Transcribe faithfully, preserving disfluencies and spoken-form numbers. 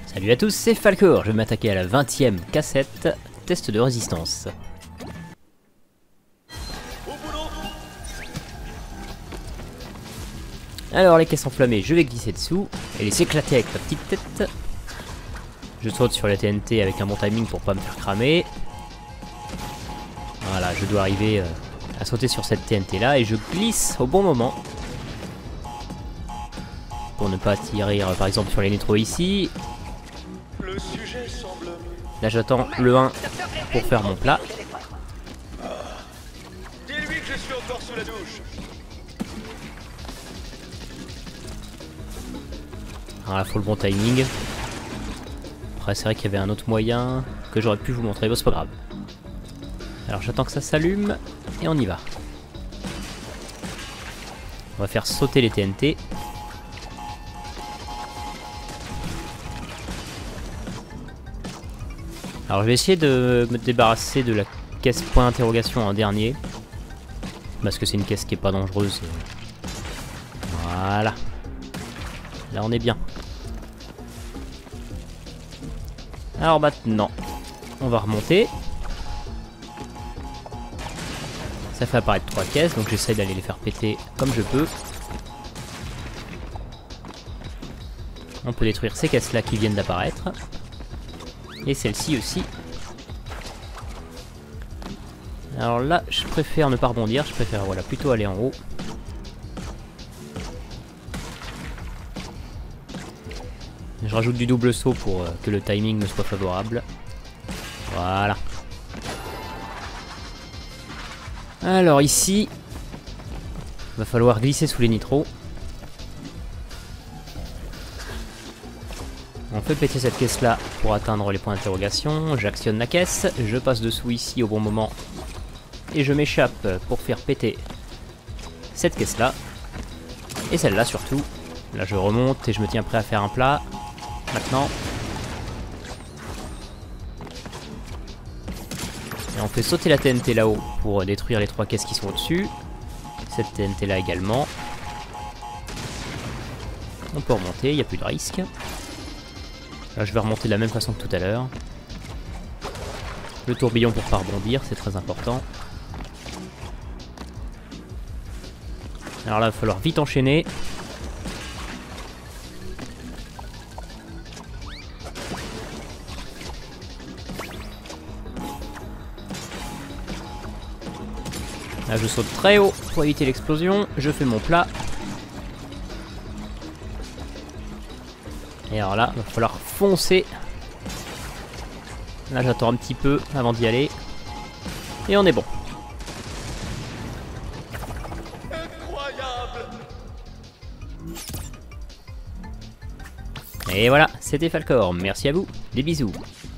Salut à tous, c'est Falcor, je vais m'attaquer à la vingtième cassette, test de résistance. Alors les caisses enflammées, je vais glisser dessous et les éclater avec ma petite tête. Je saute sur la T N T avec un bon timing pour pas me faire cramer. Voilà, je dois arriver euh, à sauter sur cette T N T là et je glisse au bon moment. Pour ne pas tirer euh, par exemple sur les nitros ici. Le sujet semble... Là j'attends le un pour faire mon plat. Dis-lui que je suis encore sous la douche. Voilà, faut le bon timing. Après c'est vrai qu'il y avait un autre moyen que j'aurais pu vous montrer, bon c'est pas grave. Alors j'attends que ça s'allume et on y va. On va faire sauter les T N T. Alors je vais essayer de me débarrasser de la caisse point d'interrogation en dernier. Parce que c'est une caisse qui est pas dangereuse. Voilà. Là on est bien. Alors maintenant, on va remonter. Ça fait apparaître trois caisses, donc j'essaie d'aller les faire péter comme je peux. On peut détruire ces caisses là qui viennent d'apparaître. Et celle-ci aussi. Alors là, je préfère ne pas rebondir, je préfère voilà, plutôt aller en haut. Je rajoute du double saut pour euh, que le timing me soit favorable. Voilà. Alors ici, il va falloir glisser sous les nitros. On fait péter cette caisse là pour atteindre les points d'interrogation. J'actionne la caisse, je passe dessous ici au bon moment. Et je m'échappe pour faire péter cette caisse là. Et celle-là surtout. Là je remonte et je me tiens prêt à faire un plat. Maintenant. Et on fait sauter la T N T là-haut pour détruire les trois caisses qui sont au-dessus. Cette T N T là également. On peut remonter, il n'y a plus de risque. Là je vais remonter de la même façon que tout à l'heure. Le tourbillon pour pas rebondir, c'est très important. Alors là il va falloir vite enchaîner. Là je saute très haut pour éviter l'explosion, je fais mon plat. Et alors là, il va falloir foncer. Là j'attends un petit peu avant d'y aller. Et on est bon. Incroyable. Et voilà, c'était Falcor, merci à vous, des bisous.